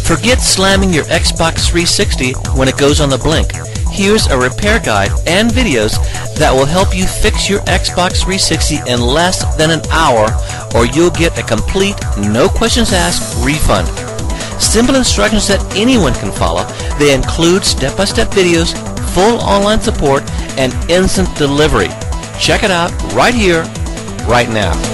Forget slamming your Xbox 360 when it goes on the blink. Here's a repair guide and videos that will help you fix your Xbox 360 in less than an hour, or you'll get a complete, no questions asked refund. Simple instructions that anyone can follow. They include step-by-step videos, full online support, and instant delivery. Check it out right here, right now.